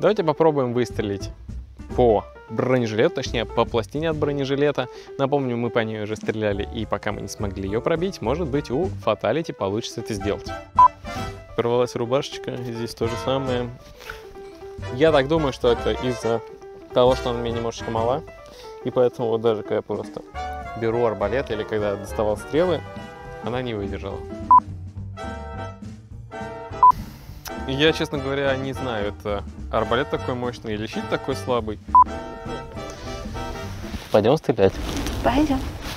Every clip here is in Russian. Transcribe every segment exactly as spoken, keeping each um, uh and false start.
Давайте попробуем выстрелить по бронежилету, точнее по пластине от бронежилета. Напомню, мы по ней уже стреляли, и пока мы не смогли ее пробить, может быть, у Fatality получится это сделать. Порвалась рубашечка, здесь то же самое. Я так думаю, что это из-за того, что она мне немножечко мала, и поэтому вот даже когда я просто беру арбалет или когда доставал стрелы, она не выдержала. Я, честно говоря, не знаю, это арбалет такой мощный или щит такой слабый. Пойдем стрелять. Пойдем.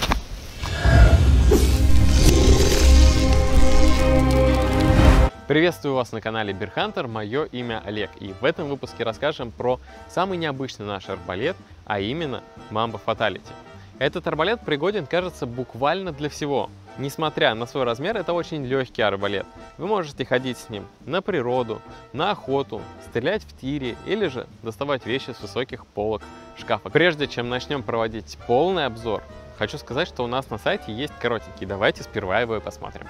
Приветствую вас на канале Bear Hunter, мое имя Олег, и в этом выпуске расскажем про самый необычный наш арбалет, а именно Mamba Fatality. Этот арбалет пригоден, кажется, буквально для всего. Несмотря на свой размер, это очень легкий арбалет. Вы можете ходить с ним на природу, на охоту, стрелять в тире или же доставать вещи с высоких полок шкафа. Прежде чем начнем проводить полный обзор, хочу сказать, что у нас на сайте есть коротенький. Давайте сперва его и посмотрим.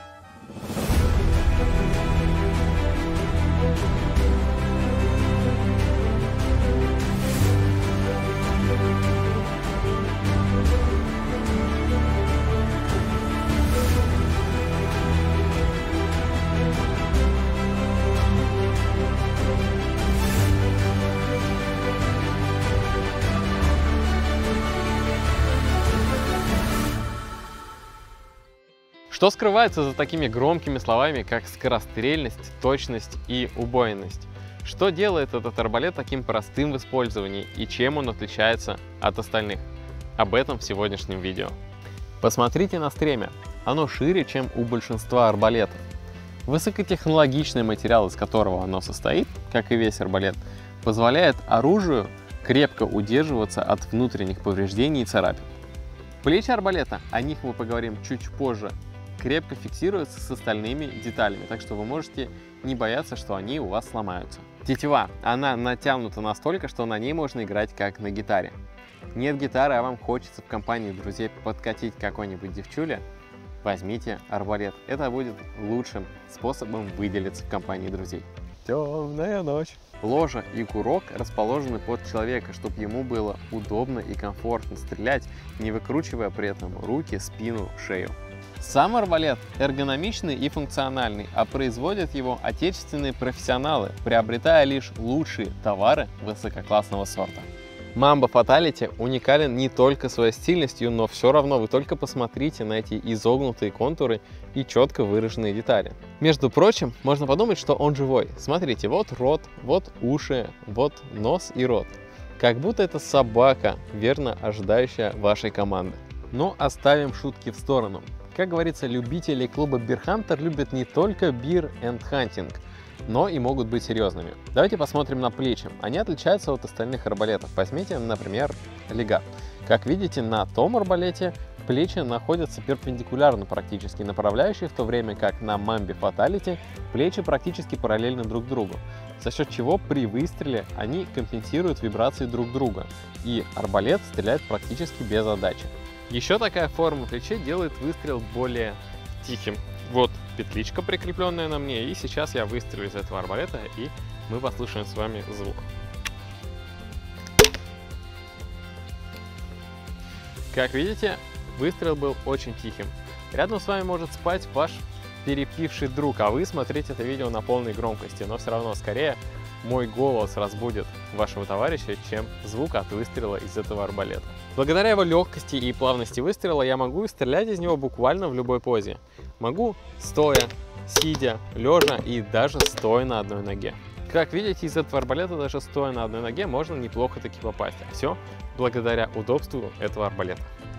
Что скрывается за такими громкими словами, как скорострельность, точность и убойность? Что делает этот арбалет таким простым в использовании и чем он отличается от остальных? Об этом в сегодняшнем видео. Посмотрите на стремя. Оно шире, чем у большинства арбалетов. Высокотехнологичный материал, из которого оно состоит, как и весь арбалет, позволяет оружию крепко удерживаться от внутренних повреждений и царапин. Плечи арбалета, о них мы поговорим чуть позже, крепко фиксируются с остальными деталями, так что вы можете не бояться, что они у вас сломаются. Тетива, она натянута настолько, что на ней можно играть как на гитаре. Нет гитары, а вам хочется в компании друзей подкатить какой-нибудь девчуле? Возьмите арбалет. Это будет лучшим способом выделиться в компании друзей. Темная ночь. Ложа и курок расположены под человека, чтобы ему было удобно и комфортно стрелять, не выкручивая при этом руки, спину, шею. Сам арбалет эргономичный и функциональный, а производят его отечественные профессионалы, приобретая лишь лучшие товары высококлассного сорта. Mamba Fatality уникален не только своей стильностью, но все равно вы только посмотрите на эти изогнутые контуры и четко выраженные детали. Между прочим, можно подумать, что он живой. Смотрите, вот рот, вот уши, вот нос и рот. Как будто это собака, верно ожидающая вашей команды. Но оставим шутки в сторону. Как говорится, любители клуба Bear Hunter любят не только Bear and Hunting, но и могут быть серьезными. Давайте посмотрим на плечи. Они отличаются от остальных арбалетов. Возьмите, например, легат. Как видите, на том арбалете плечи находятся перпендикулярно практически направляющие, в то время как на Mamba Fatality плечи практически параллельны друг другу, за счет чего при выстреле они компенсируют вибрации друг друга, и арбалет стреляет практически без отдачи. Еще такая форма плечей делает выстрел более тихим. Вот петличка, прикрепленная на мне, и сейчас я выстрелю из этого арбалета, и мы послушаем с вами звук. Как видите, выстрел был очень тихим. Рядом с вами может спать ваш перепивший друг, а вы смотрите это видео на полной громкости, но все равно скорее мой голос разбудит вашего товарища, чем звук от выстрела из этого арбалета. Благодаря его легкости и плавности выстрела я могу стрелять из него буквально в любой позе. Могу стоя, сидя, лежа и даже стоя на одной ноге. Как видите, из этого арбалета даже стоя на одной ноге можно неплохо таки попасть. Все благодаря удобству этого арбалета.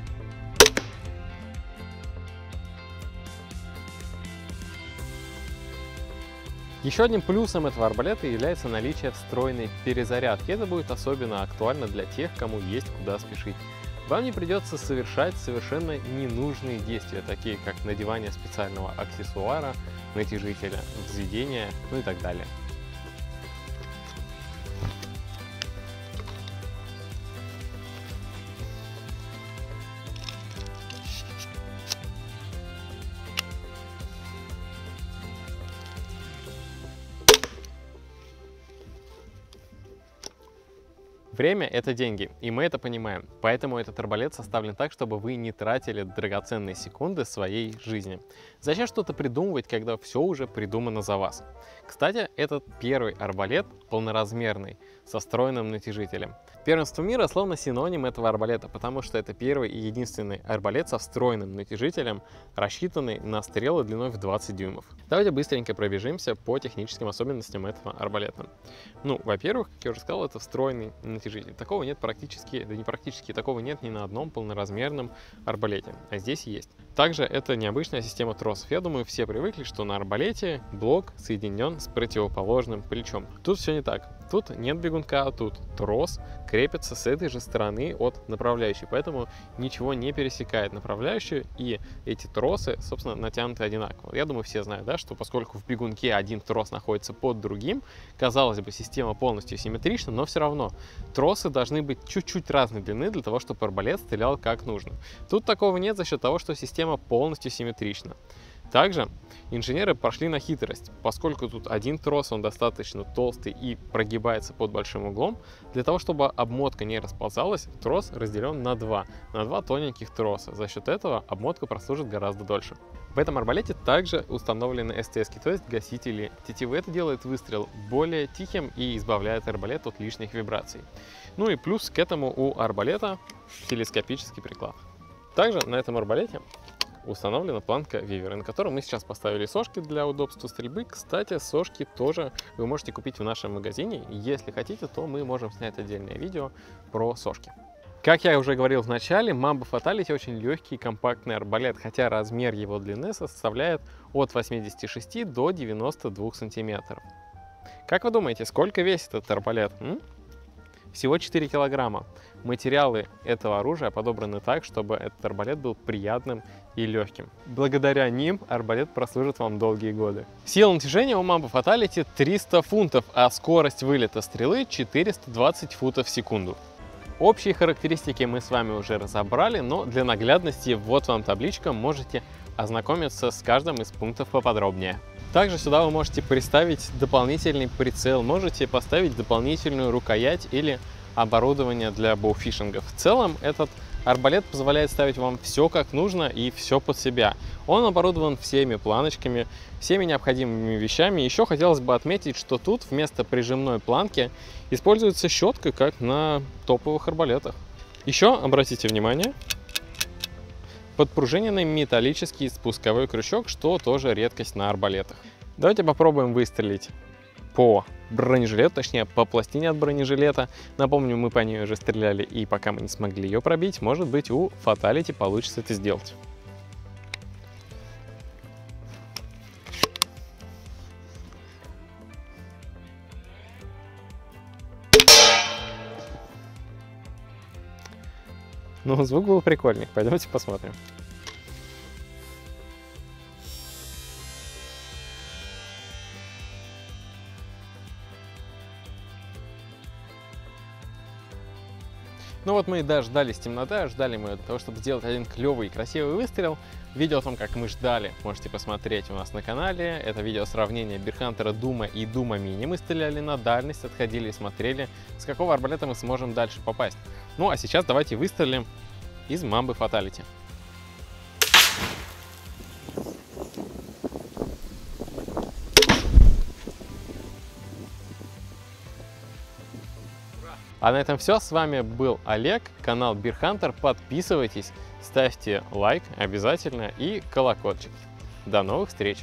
Еще одним плюсом этого арбалета является наличие встроенной перезарядки. Это будет особенно актуально для тех, кому есть куда спешить. Вам не придется совершать совершенно ненужные действия, такие как надевание специального аксессуара, натяжителя, взведения, ну и так далее. Время — это деньги, и мы это понимаем. Поэтому этот арбалет составлен так, чтобы вы не тратили драгоценные секунды своей жизни. Зачем что-то придумывать, когда все уже придумано за вас? Кстати, этот первый арбалет полноразмерный, со встроенным натяжителем. Первенство мира словно синоним этого арбалета, потому что это первый и единственный арбалет со встроенным натяжителем, рассчитанный на стрелы длиной в двадцать дюймов. Давайте быстренько пробежимся по техническим особенностям этого арбалета. Ну, во-первых, как я уже сказал, это встроенный натяжитель. Такого нет практически, да не практически, такого нет ни на одном полноразмерном арбалете, а здесь есть. Также это необычная система тросов. Я думаю, все привыкли, что на арбалете блок соединен с противоположным плечом. Тут все не так. Тут нет бегунка, тут трос крепится с этой же стороны от направляющей, поэтому ничего не пересекает направляющую, и эти тросы, собственно, натянуты одинаково. Я думаю, все знают, да, что поскольку в бегунке один трос находится под другим, казалось бы, система полностью симметрична, но все равно тросы должны быть чуть-чуть разной длины для того, чтобы арбалет стрелял как нужно. Тут такого нет за счет того, что система полностью симметрична. Также инженеры пошли на хитрость, поскольку тут один трос, он достаточно толстый и прогибается под большим углом. Для того, чтобы обмотка не расползалась, трос разделен на два, на два тоненьких троса. За счет этого обмотка прослужит гораздо дольше. В этом арбалете также установлены эс тэ эски, то есть гасители тетивы. Это делает выстрел более тихим и избавляет арбалет от лишних вибраций. Ну и плюс к этому у арбалета телескопический приклад. Также на этом арбалете установлена планка вивера, на которой мы сейчас поставили сошки для удобства стрельбы. Кстати, сошки тоже вы можете купить в нашем магазине. Если хотите, то мы можем снять отдельное видео про сошки. Как я уже говорил в начале, Mamba Fatality очень легкий и компактный арбалет, хотя размер его длины составляет от восьмидесяти шести до девяноста двух сантиметров. Как вы думаете, сколько весит этот арбалет? М? Всего четыре килограмма. Материалы этого оружия подобраны так, чтобы этот арбалет был приятным и легким. Благодаря ним арбалет прослужит вам долгие годы. Сила натяжения у Mamba Fatality триста фунтов, а скорость вылета стрелы четыреста двадцать футов в секунду. Общие характеристики мы с вами уже разобрали, но для наглядности вот вам табличка, можете ознакомиться с каждым из пунктов поподробнее. Также сюда вы можете приставить дополнительный прицел, можете поставить дополнительную рукоять или оборудование для боуфишинга. В целом этот арбалет позволяет ставить вам все как нужно и все под себя. Он оборудован всеми планочками, всеми необходимыми вещами. Еще хотелось бы отметить, что тут вместо прижимной планки используется щетка, как на топовых арбалетах. Еще обратите внимание, подпружиненный металлический спусковой крючок, что тоже редкость на арбалетах. Давайте попробуем выстрелить по бронежилету, точнее по пластине от бронежилета. Напомню, мы по ней уже стреляли, и пока мы не смогли ее пробить, может быть, у Fatality получится это сделать. Ну, звук был прикольный. Пойдемте посмотрим. Ну вот мы и дождались темноты, ждали мы для того, чтобы сделать один клевый и красивый выстрел. Видео о том, как мы ждали, можете посмотреть у нас на канале. Это видео сравнения Бирхантера Дума и Дума Мини. Мы стреляли на дальность, отходили и смотрели, с какого арбалета мы сможем дальше попасть. Ну а сейчас давайте выстрелим из Mamba Fatality. А на этом все. С вами был Олег, канал Бирхантер. Подписывайтесь, ставьте лайк обязательно и колокольчик. До новых встреч!